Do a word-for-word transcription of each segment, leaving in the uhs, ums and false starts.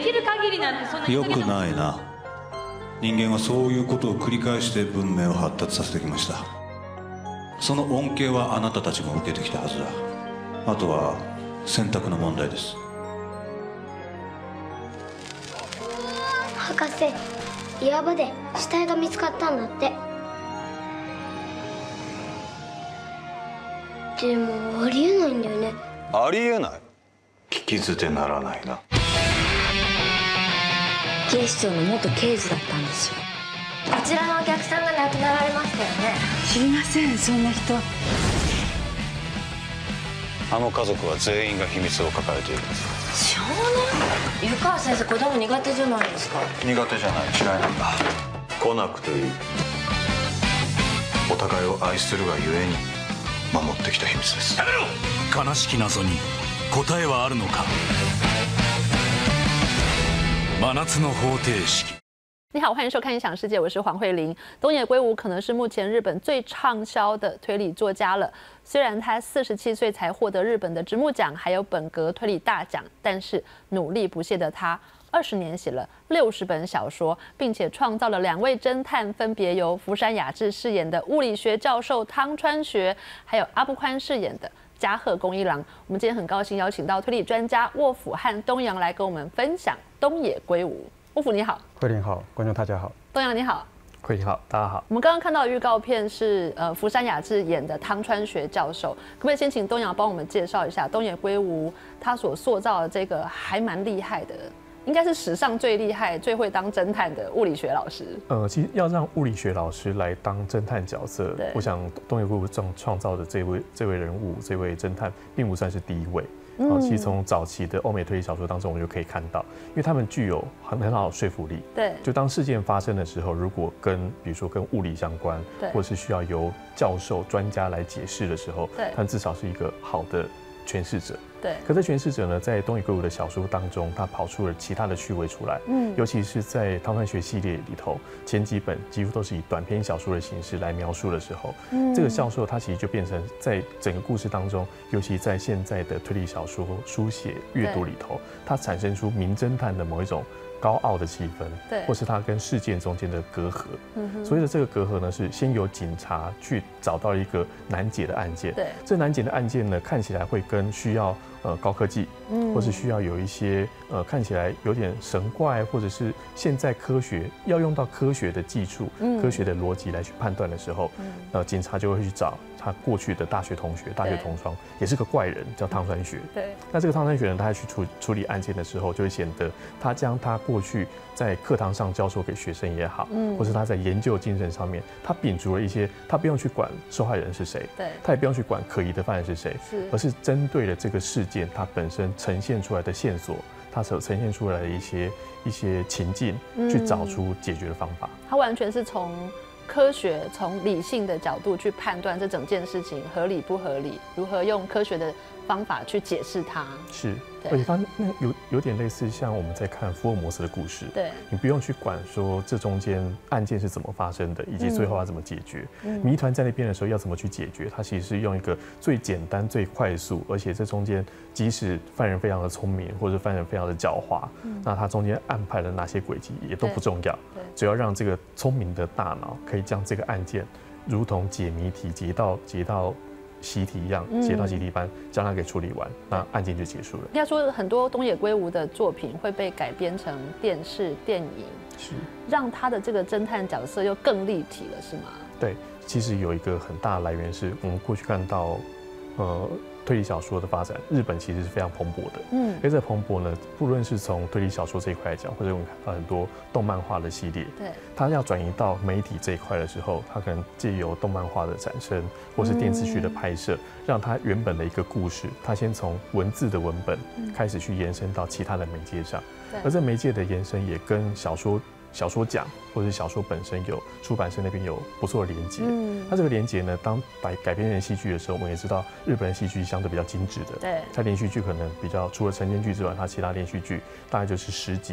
きる限りなんてそんなよくないな。人間はそういうことを繰り返して文明を発達させてきました。その恩恵はあなたたちも受けてきたはずだ。あとは選択の問題です。 博士、岩場で死体が見つかったんだって。でもありえないんだよね。 ありえない。聞き捨てならないな。 警視庁の元刑事だったんですよ。 こちらのお客さんが亡くなられましたよね。 知りません、そんな人。 あの家族は全員が秘密を抱えている。 少年？湯川先生、子供苦手じゃないですか。 苦手じゃない、嫌いなんだ。来なくていい。お互いを愛するがゆえに守ってきた秘密です。やめろ！ 悲しき謎に答えはあるのか。真夏の方程式。 你好，欢迎收看《影响世界》，我是黄慧玲。东野圭吾可能是目前日本最畅销的推理作家了。虽然他四十七岁才获得日本的直木奖，还有本格推理大奖，但是努力不懈的他，二十年写了六十本小说，并且创造了两位侦探，分别由福山雅治饰演的物理学教授汤川学，还有阿部宽饰演的加贺恭一郎。我们今天很高兴邀请到推理专家沃夫和东洋来跟我们分享东野圭吾。沃夫你好， 慧玲好，观众大家好， 东洋你好， 慧玲好，大家好。 我们刚刚看到的预告片是呃福山雅治演的汤川学教授，可不可以先请东洋帮我们介绍一下东野圭吾他所塑造的这个还蛮厉害的，应该是史上最厉害、最会当侦探的物理学老师。呃， 其实要让物理学老师来当侦探角色，我想东野圭吾创创造的这位这位人物、这位侦探，并不算是第一位。嗯，其实从早期的欧美推理小说当中，我们就可以看到，因为他们具有很很好的说服力。对，就当事件发生的时候，如果跟比如说跟物理相关，或者是需要由教授、专家来解释的时候，对，他至少是一个好的诠释者。对，可这诠释者呢，在东野圭吾的小说当中，他跑出了其他的趣味出来。嗯，尤其是在汤川学系列里头，前几本几乎都是以短篇小说的形式来描述的时候，嗯，这个教授他其实就变成在整个故事当中，尤其在现在的推理小说书写阅读里头，它产生出名侦探的某一种高傲的气氛，对，或是他跟事件中间的隔阂。嗯，所谓的这个隔阂呢，是先由警察去找到一个难解的案件，对，这难解的案件呢，看起来会跟需要呃高科技，嗯，或是需要有一些呃看起来有点神怪，或者是现在科学要用到科学的技术、嗯、科学的逻辑来去判断的时候，嗯，呃，警察就会去找他过去的大学同学、大学同窗，也是个怪人，叫汤川学。对，那这个汤川学呢，他去处处理案件的时候，就会显得他将他过去在课堂上教授给学生也好，嗯，或是他在研究精神上面，他摒除了一些，他不用去管受害人是谁，对，他也不用去管可疑的犯人是谁，是，而是针对了这个事件它本身呈现出来的线索，它所呈现出来的一些一些情境，去找出解决的方法。他完全是从科学、从理性的角度去判断这整件事情合理不合理，如何用科学的方法去解释它。是，而且它那有有点类似像我们在看福尔摩斯的故事，对，你不用去管说这中间案件是怎么发生的，以及最后要怎么解决。嗯，谜团在那边的时候要怎么去解决？它其实是用一个最简单、最快速，而且这中间即使犯人非常的聪明，或者犯人非常的狡猾，嗯，那他中间安排了哪些轨迹也都不重要，只要让这个聪明的大脑可以将这个案件如同解谜题解到解到习题一样，解到习题般将它给处理完，那案件就结束了。应该说，很多东野圭吾的作品会被改编成电视、电影，是让他的这个侦探角色又更立体了，是吗？对，其实有一个很大的来源是我们过去看到，呃。推理小说的发展，日本其实是非常蓬勃的。嗯，而这蓬勃呢，不论是从推理小说这一块来讲，或者我们看到很多动漫画的系列，对，它要转移到媒体这一块的时候，它可能借由动漫画的产生，或是电视剧的拍摄，让它原本的一个故事，它先从文字的文本开始去延伸到其他的媒介上。而这媒介的延伸也跟小说。小说奖或者是小说本身有出版社那边有不错的连接，嗯，那这个连接呢，当改改编成戏剧的时候，我们也知道日本的戏剧相对比较精致的，对，它连续剧可能比较除了晨间剧之外，它其他连续剧大概就是十集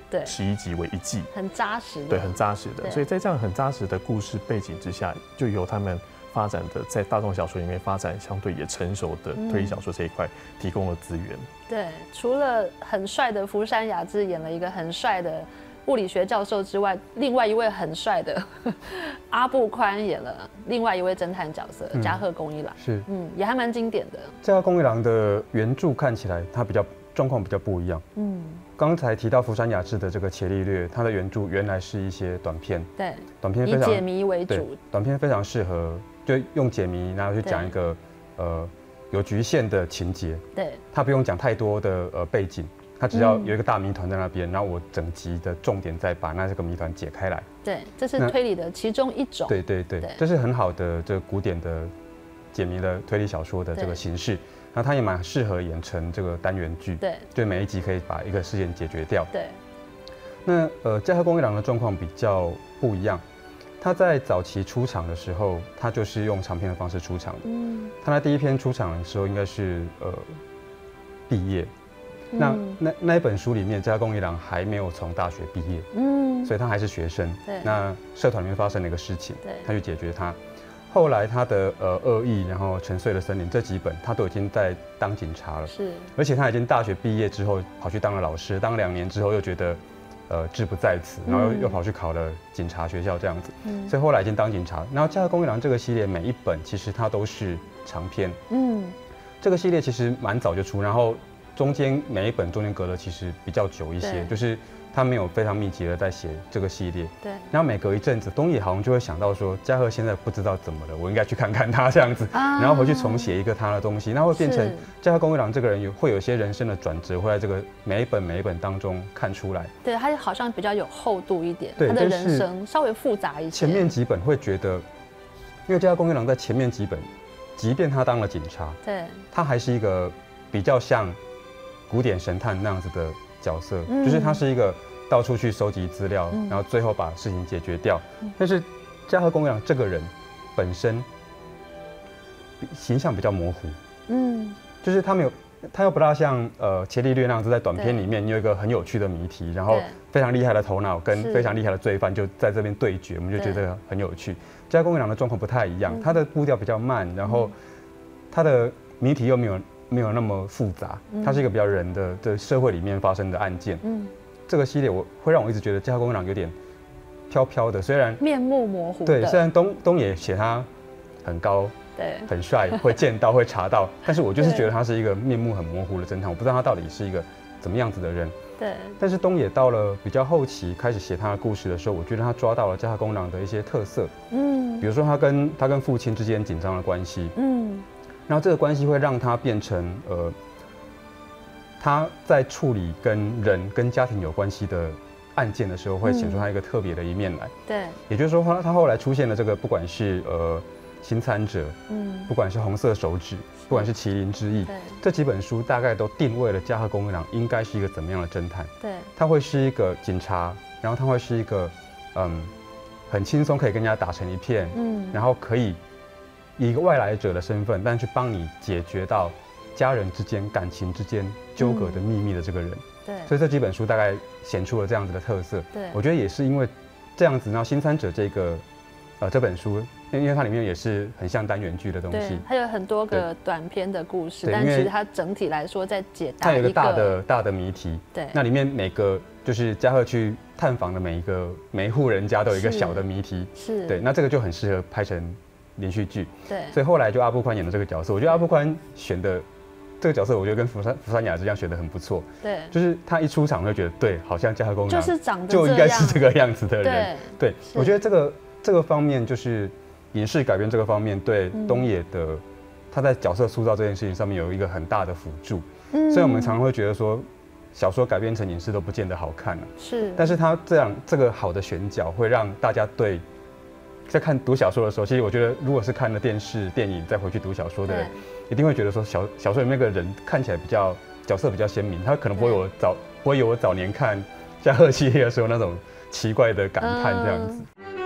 对， 十一集为一季， 很扎实的， 对，很扎实的。 对所以在这样很扎实的故事背景之下，就由他们发展的在大众小说里面发展相对也成熟的推理小说这一块提供了资源。 对，除了很帅的福山雅治演了一个很帅的物理学教授之外，另外一位很帅的阿部宽演了另外一位侦探角色加贺恭一郎， 是， 嗯，也还蛮经典的。 加贺恭一郎的原著看起来他比较状况比较不一样，嗯，刚才提到福山雅治的这个《伽利略》，他的原著原来是一些短片， 对， 短片非常以解谜为对主， 短片非常适合就用解谜然后去讲一个呃有局限的情节， 对， 他不用讲太多的呃背景。他只要有一个大谜团在那边，然后我整集的重点再把那这个谜团解开来。 对，这是推理的其中一种。 对对对，这是很好的这个古典的解谜的推理小说的这个形式。那它也蛮适合演成这个单元剧。 对， 就每一集可以把一个事件解决掉。 对。 那呃，加贺恭一郎的状况比较不一样。他在早期出场的时候，他就是用长篇的方式出场的。嗯。他在第一篇出场的时候，应该是呃毕业。那那那一本书里面，加贺恭一郎还没有从大学毕业，嗯，所以他还是学生。 对， 那社团里面发生了一个事情， 对， 他去解决它。后来他的呃恶意，然后沉睡的森林这几本，他都已经在当警察了， 是， 而且他已经大学毕业之后跑去当了老师，当两年之后又觉得呃志不在此，然后又又跑去考了警察学校这样子，嗯，所以后来已经当警察。然后加贺恭一郎这个系列每一本其实它都是长篇，嗯，这个系列其实蛮早就出，然后。中间每一本中间隔了其实比较久一些，就是他没有非常密集的在写这个系列。 对。 然后每隔一阵子，东野好像就会想到说，加贺现在不知道怎么了，我应该去看看他这样子，啊、然后回去重写一个他的东西，那会变成加贺恭一郎这个人有会有些人生的转折，会在这个每一本每一本当中看出来。 对，他好像比较有厚度一点， 对， 他的人生稍微复杂一些。 前面几本会觉得，因为加贺恭一郎在前面几本，即便他当了警察， 对， 他还是一个比较像。古典神探那样子的角色，嗯、就是他是一个到处去收集资料，嗯、然后最后把事情解决掉。嗯、但是加贺恭一郎这个人本身形象比较模糊，嗯，就是他没有，他又不大像呃伽利略那样子在短片里面你有一个很有趣的谜题，然后非常厉害的头脑跟非常厉害的罪犯就在这边对决，我们就觉得很有趣。加贺恭一郎的状况不太一样，嗯、他的步调比较慢，然后他的谜题又没有。没有那么复杂，它是一个比较人的的社会里面发生的案件。嗯，这个系列我会让我一直觉得加贺恭一郎有点飘飘的，虽然面目模糊。 对，虽然东东野写他很高， 对， 很帅，会见到会查到，但是我就是觉得他是一个面目很模糊的侦探，我不知道他到底是一个怎么样子的人。 对。但是东野到了比较后期开始写他的故事的时候，我觉得他抓到了加贺恭一郎的一些特色。嗯，比如说他跟他跟父亲之间紧张的关系。嗯。然后这个关系会让他变成呃，他在处理跟人跟家庭有关系的案件的时候，会显出他一个特别的一面来。 对， 也就是说，他他后来出现的这个，不管是呃新参者，嗯，不管是红色手指，不管是麒麟之翼，这几本书大概都定位了加贺恭一郎应该是一个怎么样的侦探。 对， 他会是一个警察，然后他会是一个嗯很轻松可以跟人家打成一片，嗯，然后可以。以一个外来者的身份，但去帮你解决到家人之间感情之间纠葛的秘密的这个人，嗯、 对， 所以这几本书大概显出了这样子的特色。 对， 我觉得也是因为这样子，然后《新参者》这个呃这本书，因为它里面也是很像单元剧的东西， 它有很多个短篇的故事，但其实它整体来说在解答它有一个大的大的谜题， 对， 那里面每个就是加贺去探访的每一个每一户人家都有一个小的谜题， 是对，那这个就很适合拍成。连续剧， 对， 所以后来就阿部宽演的这个角色，我觉得阿部宽选的这个角色，我觉得跟福山福山雅治一样选的很不错， 对， 就是他一出场就觉得对，好像加贺恭一郎就是长得就应该是这个样子的人， 对， 对我觉得这个这个方面就是影视改编这个方面对东野的、嗯、他在角色塑造这件事情上面有一个很大的辅助，嗯，所以我们常常会觉得说小说改编成影视都不见得好看了、啊， 是， 但是他这样这个好的选角会让大家对。在看读小说的时候，其实我觉得，如果是看了电视、电影再回去读小说的人，一定会觉得说小小说里面那个人看起来比较角色比较鲜明，他可能不会有我早不会有我早年看加贺系列的时候那种奇怪的感叹这样子。 嗯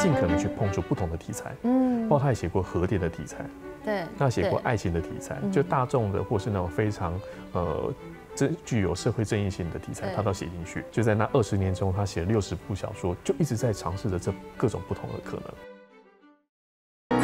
尽可能去碰触不同的题材。嗯，包括他也写过核电的题材， 对， 那写过爱情的题材，就大众的或是那种非常呃。这具有社会正义性的题材，他都写进去。就在那二十年中，他写了六十部小说，就一直在尝试着这各种不同的可能。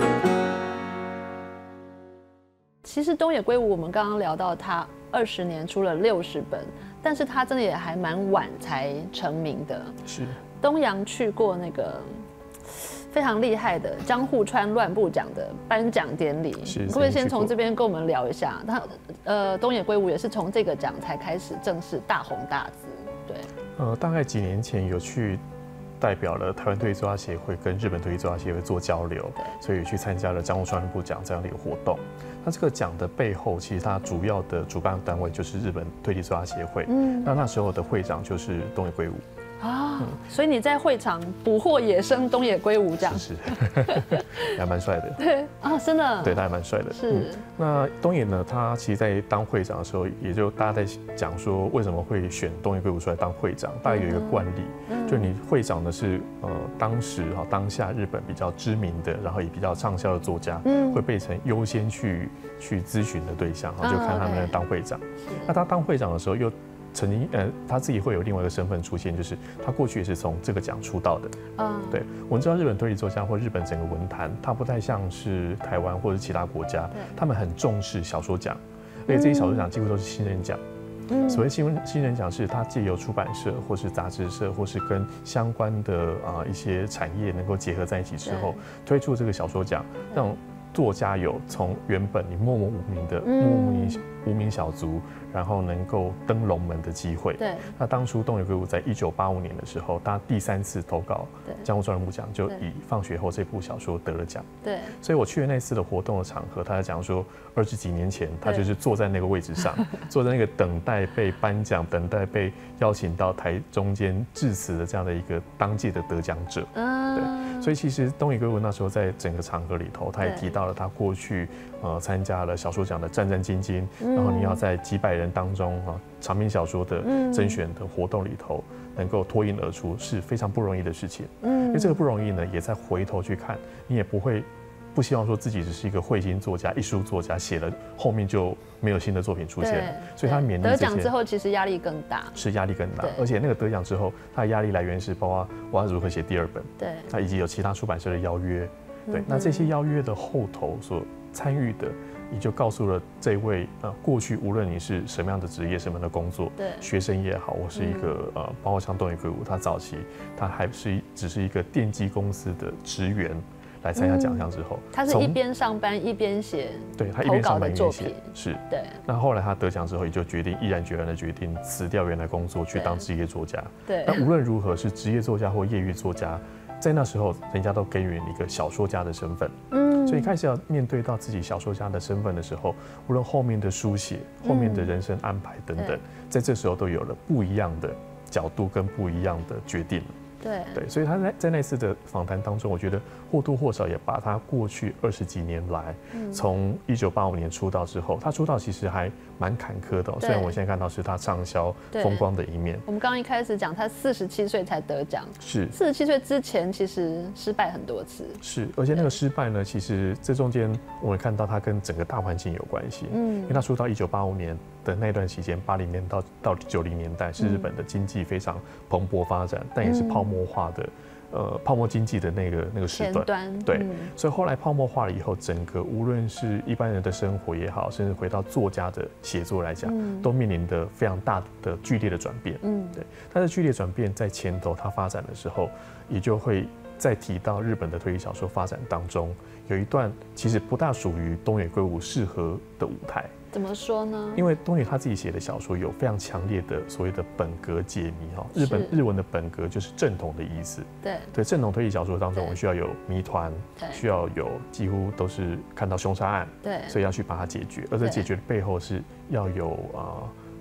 其实东野圭吾，我们刚刚聊到他二十年出了六十本，但是他真的也还蛮晚才成名的。 是东阳去过那个非常厉害的江户川乱步奖的颁奖典礼，可不可以先从这边跟我们聊一下？他呃，东野圭吾也是从这个奖才开始正式大红大紫，对。 呃，大概几年前有去代表了台湾推理作家协会跟日本推理作家协会做交流，所以去参加了江户川乱步奖这样的一个活动。那这个奖的背后，其实它主要的主办单位就是日本推理作家协会，嗯，那那时候的会长就是东野圭吾。 啊、嗯，所以你在会场捕获野生东野圭吾这样， 是，还蛮帅的。 对啊，真的， 对，他还蛮帅的。 是、嗯， 那东野呢？他其实，在当会长的时候，也就大家在讲说，为什么会选东野圭吾出来当会长？大概有一个惯例，嗯、就你会长的是呃，当时哈当下日本比较知名的，然后也比较畅销的作家，嗯，会被成优先去去咨询的对象，然后就看他们当会长。嗯、那他当会长的时候又。曾经，呃，他自己会有另外一个身份出现，就是他过去也是从这个奖出道的。嗯，对，我们知道日本推理作家或日本整个文坛，它不太像是台湾或者其他国家，他们很重视小说奖，而且这些小说奖几乎都是新人奖。嗯，所谓新新人奖是他借由出版社或是杂志社或是跟相关的啊、呃、一些产业能够结合在一起之后，推出这个小说奖，让作家有从原本你默默无名的默默无名无名小卒。然后能够登龙门的机会。对，那当初东野圭吾在一九八五年的时候，他第三次投稿江户川乱步奖，就以《放学后》这部小说得了奖。对，所以我去了那次的活动的场合，他在讲说，二十几年前他就是坐在那个位置上，坐在那个等待被颁奖、等待被邀请到台中间致辞的这样的一个当届的得奖者。嗯，对，所以其实东野圭吾那时候在整个场合里头，他也提到了他过去呃参加了小说奖的战战兢兢，然后你要在几百人当中啊，长篇小说的甄选的活动里头，能够脱颖而出是非常不容易的事情。嗯，因为这个不容易呢，也再回头去看，你也不会不希望说自己只是一个慧心作家、艺术作家，写了后面就没有新的作品出现。所以他勉励得奖之后，其实压力更大， 是压力更大。而且那个得奖之后，他的压力来源是包括我要如何写第二本，对，他以及有其他出版社的邀约，对，嗯、那这些邀约的后头所参与的。也就告诉了这位呃，过去无论你是什么样的职业、什么样的工作，对，学生也好，或是一个、嗯、呃，包括像东野圭吾，他早期他还是只是一个电机公司的职员，来参加奖项之后，嗯、 他是一边上班一边写， 对他一边上班一边写，是，对。那后来他得奖之后，也就决定毅然决然的决定辞掉原来工作，去当职业作家。对。那无论如何是职业作家或业余作家。在那时候，人家都给予你一个小说家的身份，嗯，所以开始要面对到自己小说家的身份的时候，无论后面的书写、后面的人生安排等等，在这时候都有了不一样的角度跟不一样的决定。对对，所以他在在那次的访谈当中，我觉得或多或少也把他过去二十几年来，从一九八五年出道之后，他出道其实还蛮坎坷的、喔。虽然我现在看到是他畅销风光的一面。 我们刚刚一开始讲他四十七岁才得奖， 是四十七岁之前其实失败很多次。 是，而且那个失败呢，其实这中间我们看到他跟整个大环境有关系。嗯，因为他出道一九八五年的那段期间，八零年到到九零年代是日本的经济非常蓬勃发展，但也是泡沫化的。呃，泡沫经济的那个那个时段，对，嗯、所以后来泡沫化了以后，整个无论是一般人的生活也好，甚至回到作家的写作来讲，嗯、都面临的非常大的剧烈的转变。嗯，对，但是剧烈转变在前头它发展的时候，也就会再提到日本的推理小说发展当中，有一段其实不大属于东野圭吾适合的舞台。 怎么说呢？ 因为东野他自己写的小说有非常强烈的所谓的本格解谜哈，日本日文的本格就是正统的意思。对对，正统推理小说当中，我们需要有谜团，需要有几乎都是看到凶杀案，对，所以要去把它解决，而这解决的背后是要有啊、呃、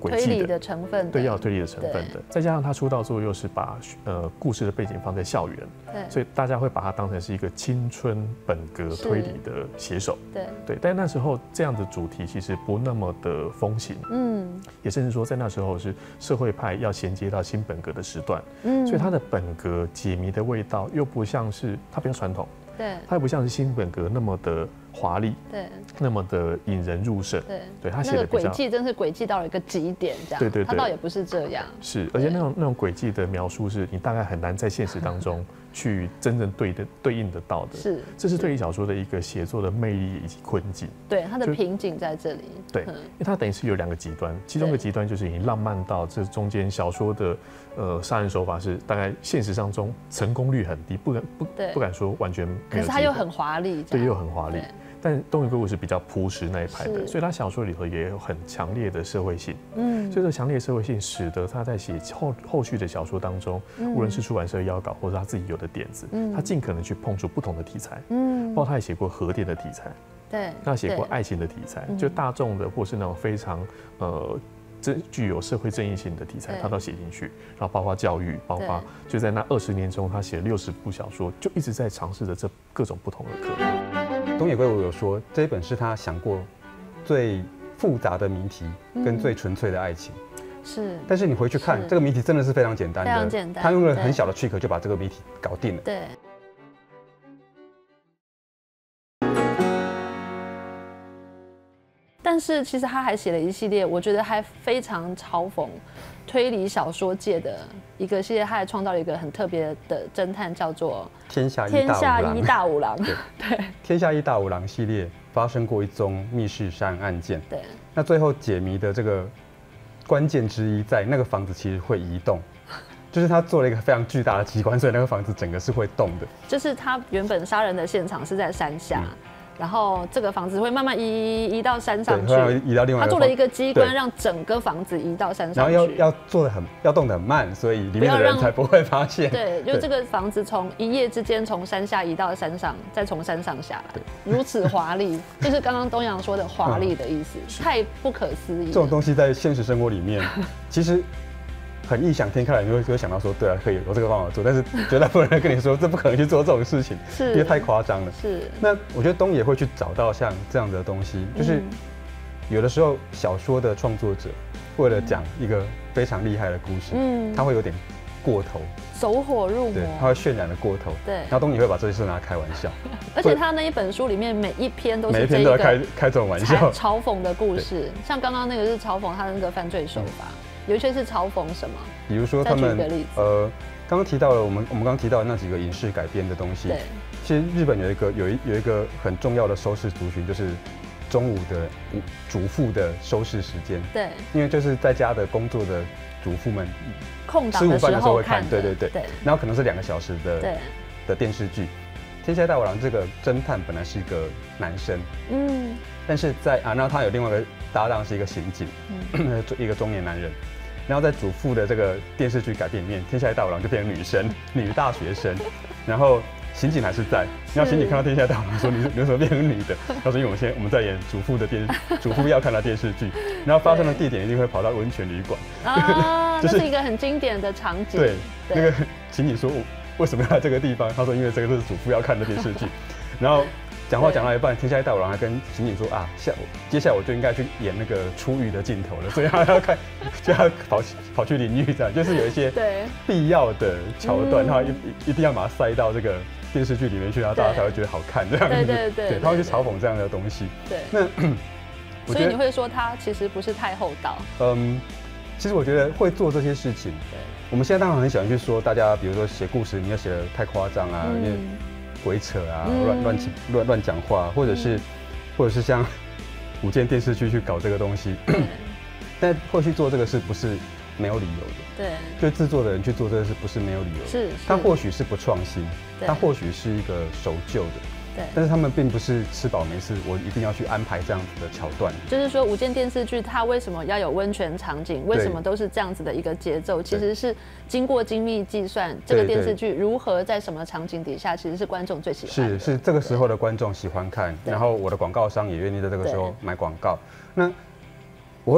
轨迹的推理的成分的， 对，要有推理的成分的。再加上他出道之后又是把呃故事的背景放在校园， 对， 所以大家会把他当成是一个青春本格推理的写手， 对对。但那时候这样的主题其实不那么的风行，嗯，也甚至说在那时候是社会派要衔接到新本格的时段，嗯，所以他的本格解谜的味道又不像是他比较传统。 对， 它又不像是新本格那么的华丽， 对， 那么的引人入胜， 对， 对，他写的轨迹真是轨迹到了一个极点，这样， 对对对， 他倒也不是这样， 是，而且那种那种轨迹的描述是你大概很难在现实当中去真正对的对应得到的， 是， 这是推理小说的一个写作的魅力以及困境， 对，它的瓶颈在这里， 对，因为它等于是有两个极端，其中一个极端就是已经浪漫到这中间小说的呃杀人手法是大概现实当中成功率很低，不敢不不敢说完全没有， 可是它又很华丽， 对，又很华丽。但东野圭吾是比较朴实那一派的，所以他小说里头也有很强烈的社会性。嗯，所以这强烈的社会性使得他在写后后续的小说当中，无论是出版社邀稿或者他自己有的点子，他尽可能去碰触不同的题材。嗯，包括他也写过核电的题材， 对， 他写过爱情的题材，就大众的或是那种非常呃。这具有社会正义性的题材，他都写进去，然后包括教育，包括就在那二十年中，他写了六十部小说，就一直在尝试着这各种不同的课题。 东野圭吾有说，这一本是他想过最复杂的谜题跟最纯粹的爱情。 是， 但是你回去看这个谜题真的是非常简单的， 非常简单， 他用了很小的 trick 就把这个谜题搞定了。 对。但是其实他还写了一系列，我觉得还非常嘲讽推理小说界的一个系列，他还创造了一个很特别的侦探，叫做天下天下一大五郎。 对对， 天下一大五郎系列发生过一宗密室杀人案件。 对， 那最后解谜的这个关键之一在那个房子其实会移动。就是他做了一个非常巨大的机关，所以那个房子整个是会动的。 就是他原本杀人的现场是在山下，嗯、然后这个房子会慢慢移移到山上去， 移到另外一个。 他做了一个机关，让整个房子移到山上去。 然后要要做的很，要动得很慢，所以里面的人才不会发现。 对，就这个房子从一夜之间从山下移到山上，再从山上下来，如此华丽，就是刚刚东阳说的华丽的意思，嗯、太不可思议。 这种东西在现实生活里面，其实。很异想天开，你会会想到说，对啊，可以有这个方法做，但是绝大部分人跟你说，这不可能去做这种事情， 是， 因为太夸张了。 是。 那我觉得东野会去找到像这样的东西，就是有的时候小说的创作者为了讲一个非常厉害的故事，嗯，他会有点过头， 走火入魔， 对，他会渲染的过头， 对。 然后东野会把这些事拿来开玩笑， 而且他那一本书里面每一篇都是每一篇都要开开这种玩笑， 嘲讽的故事，像刚刚那个是嘲讽他的那个犯罪手法。嗯，有一些是嘲讽什么？ 比如说他们呃，刚刚提到了我们我们刚刚提到的那几个影视改编的东西。对，其实日本有一个有一有一个很重要的收视族群，就是中午的主妇的收视时间。 对， 因为就是在家的工作的主妇们， 空档的时候会看。 对对对对。然后可能是两个小时的的电视剧。天下大五郎这个侦探本来是一个男生，嗯，但是在啊，然后他有另外一个搭档是一个刑警，嗯，一个中年男人。然后在主妇的这个电视剧改编里面，天下大五郎就变成女生，女大学生，然后刑警还是在。然后刑警看到天下大五郎说：“你你为什么变成女的？”他说：“因为我们现在我们在演主妇的电主妇要看的电视剧。”然后发生的地点一定会跑到温泉旅馆， 啊，这是一个很经典的场景。 对，那个刑警说：“为什么要来这个地方？”他说：“因为这个是主妇要看的电视剧。”然后。讲话讲到一半，天下一大五郎还跟刑警说啊，下接下来我就应该去演那个出狱的镜头了，所以他要看，就要跑跑去淋浴，这样就是有一些必要的桥段，他一一定要把它塞到这个电视剧里面去，然后大家才会觉得好看这样子。 对对对， 对，他会去嘲讽这样的东西。 对， 那所以你会说他其实不是太厚道。 嗯，其实我觉得会做这些事情，对，我们现在当然很喜欢去说大家，比如说写故事，你要写得太夸张啊，因为。鬼扯啊，乱乱乱乱讲话，或者是，或者是像五件电视剧去搞这个东西，但会去做这个事不是没有理由的。 对， 就制作的人去做这个事不是没有理由的。 是， 他或许是不创新，他或许是一个守旧的。对，但是他们并不是吃饱没事，我一定要去安排这样子的桥段。 就是说，五件电视剧它为什么要有温泉场景？为什么都是这样子的一个节奏？其实是经过精密计算，这个电视剧如何在什么场景底下，其实是观众最喜欢的。 是是，这个时候的观众喜欢看，然后我的广告商也愿意在这个时候买广告。那我会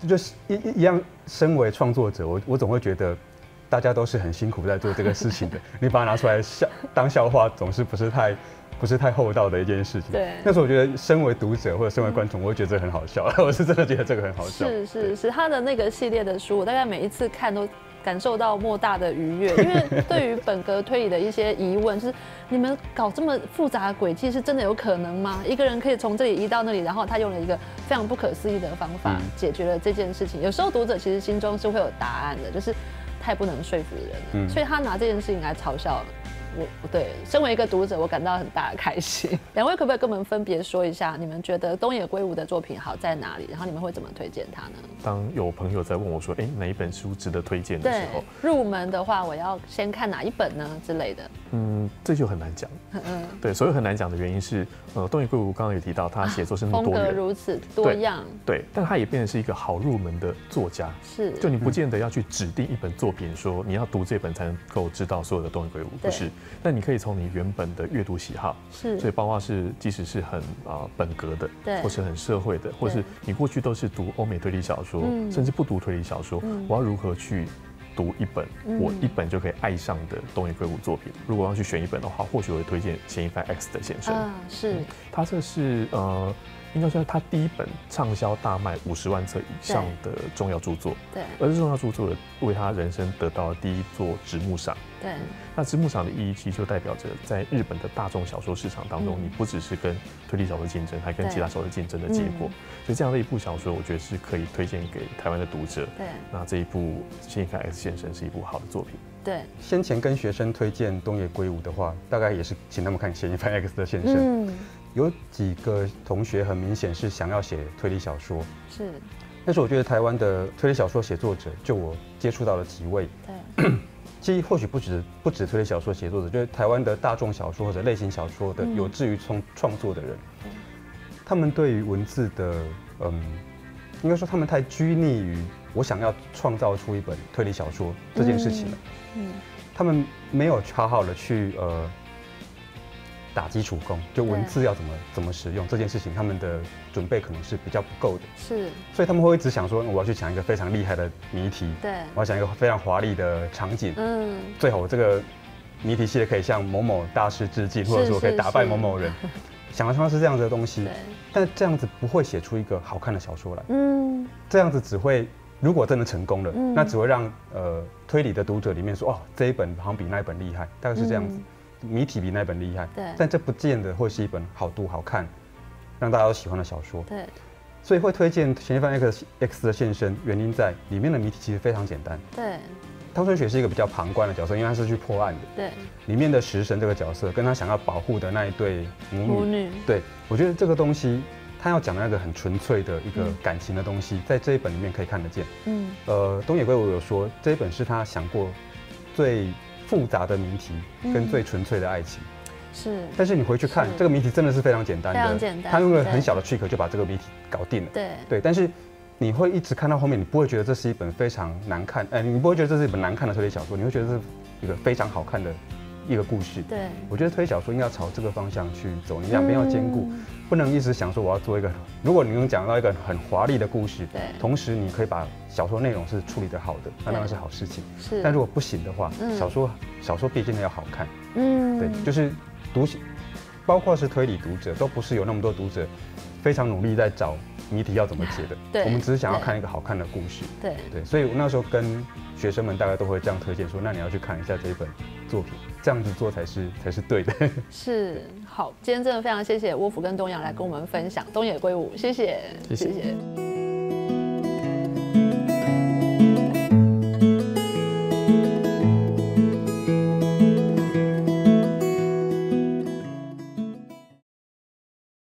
就是一一一样，身为创作者，我我总会觉得大家都是很辛苦在做这个事情的。你把它拿出来笑当笑话，总是不是太不是太厚道的一件事情。 对。 那时候我觉得，身为读者或者身为观众，我会觉得这个很好笑。我是真的觉得这个很好笑。 是是是，他的那个系列的书，我大概每一次看都感受到莫大的愉悦，因为对于本格推理的一些疑问，就是你们搞这么复杂的轨迹，是真的有可能吗？一个人可以从这里移到那里，然后他用了一个非常不可思议的方法解决了这件事情。有时候读者其实心中是会有答案的，就是太不能说服人了，嗯、所以他拿这件事情来嘲笑我。对，身为一个读者，我感到很大的开心。两位可不可以跟我们分别说一下，你们觉得东野圭吾的作品好在哪里？然后你们会怎么推荐他呢？ 当有朋友在问我说，哎、欸，哪一本书值得推荐的时候， 入门的话，我要先看哪一本呢之类的？ 嗯，这就很难讲。嗯，对，所以很难讲的原因是，呃，东野圭吾刚刚有提到，他写作是那么多元， 风格如此多样， 对，对，但他也变成是一个好入门的作家。 是， 就你不见得要去指定一本作品，说你要读这本才能够知道所有的东野圭吾，不是。那你可以从你原本的阅读喜好， 是， 所以包括是即使是很啊、呃、本格的， 对， 或是很社会的，或是你过去都是读欧美推理小说，嗯、甚至不读推理小说，嗯、我要如何去读一本、嗯、我一本就可以爱上的东野圭吾作品？如果要去选一本的话，或许我会推荐嫌疑犯 X 的现身。 啊，是， 嗯、他这是呃。应该算他第一本畅销大卖五十万册以上的重要著作， 对， 而这重要著作为他人生得到了第一座直木赏， 对。 那直木赏的意义其实就代表着在日本的大众小说市场当中，嗯、你不只是跟推理小说竞争，还跟其他小说竞争的结果。所以这样的一部小说，我觉得是可以推荐给台湾的读者。 对， 那这一部《嫌疑犯 X 现身》是一部好的作品。 对， 先前跟学生推荐东野圭吾的话，大概也是请他们看《嫌疑犯 X 的现身》。嗯。有几个同学很明显是想要写推理小说， 是。 但是我觉得台湾的推理小说写作者，就我接触到的几位， 对， 其实或许不止不止推理小说写作者，就是台湾的大众小说或者类型小说的有志于创创作的人， 嗯、 他们对于文字的，嗯，应该说他们太拘泥于我想要创造出一本推理小说这件事情了，嗯，嗯他们没有好好的去呃。打基础功，就文字要怎么怎么使用这件事情，他们的准备可能是比较不够的。 是， 所以他们会一直想说，我要去想一个非常厉害的谜题， 对， 我要想一个非常华丽的场景， 嗯， 最好我这个谜题系列可以向某某大师致敬，或者说我可以打败某某人，想的常常是这样子的东西，但这样子不会写出一个好看的小说来，嗯，这样子只会。如果真的成功了，嗯、那只会让呃推理的读者里面说，哦，这一本好像比那一本厉害，大概是这样子。嗯谜题比那本厉害， 对， 但这不见得会是一本好读好看，让大家都喜欢的小说， 对， 所以会推荐《嫌疑犯 X X 的现身》，原因在里面的谜题其实非常简单， 对。 汤春雪是一个比较旁观的角色，因为他是去破案的， 对。 里面的食神这个角色，跟他想要保护的那一对母女， 母女， 对我觉得这个东西，他要讲那个很纯粹的一个感情的东西，嗯、在这一本里面可以看得见，嗯，呃，东野圭吾有说这一本是他想过最复杂的谜题跟最纯粹的爱情， 是。 但是你回去看这个谜题真的是非常简单的， 非常简单。 他用了很小的 trick 就把这个谜题搞定了。 对对，但是你会一直看到后面，你不会觉得这是一本非常难看，哎，你不会觉得这是一本难看的推理小说，你会觉得是一个非常好看的一个故事。 对， 我觉得推理小说应该要朝这个方向去走，你两边要兼顾，嗯、不能一直想说我要做一个，如果你能讲到一个很华丽的故事， 对， 同时你可以把小说内容是处理得好的，那当然是好事情。 是， 但如果不行的话，嗯、小说小说毕竟要好看。嗯，对，就是读，包括是推理读者，都不是有那么多读者非常努力在找谜题要怎么解的。 对， 我们只是想要看一个好看的故事。 对对，所以我那时候跟学生们大概都会这样推荐说，那你要去看一下这一本作品，这样子做才是才是对的。 是，好，今天真的非常谢谢沃夫跟东阳来跟我们分享东野圭吾，谢谢， 谢谢。 谢谢。